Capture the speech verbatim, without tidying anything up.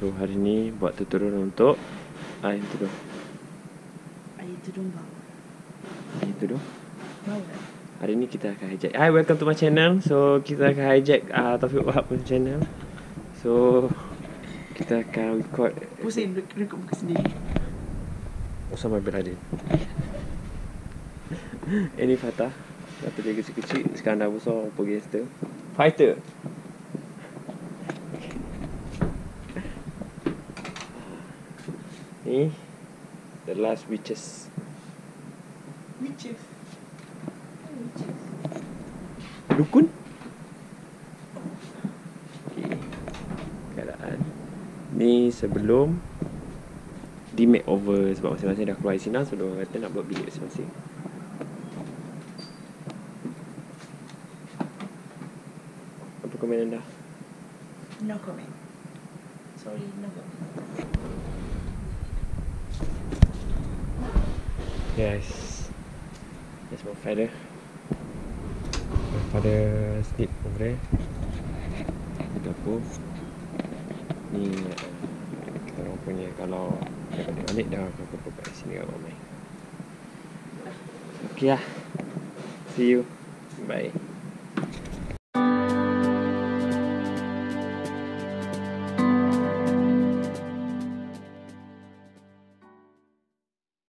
So hari ni buat tutorial untuk air tudung. Air tudung bawah. Air tudung Bawah. Hari ni kita akan hijack. Hi, welcome to my channel. So kita akan hijack uh, Taufik Wahab punya channel. So kita akan record. Pusing rekod muka sendiri. Osama bin Laden. Ini Fatah. Fatah dia kecil-kecil. Sekarang dah besar. Pergi gangster. Fighter. Ni The Last Witches. Witches. Witches. Dukun. Okay. Keadaan ni sebelum di makeover, sebab masing-masing dah keluar dari sini. So diorang kata nak buat bilik masing-masing. Apa komen anda? No comment. Sorry, no comment. Yes. There's my father. My father sleep over there. Di dapur. Ni uh, kita orang punya, kalau dia balik dah apa-apa kat sini kat ramai. Okay lah. See you. Bye.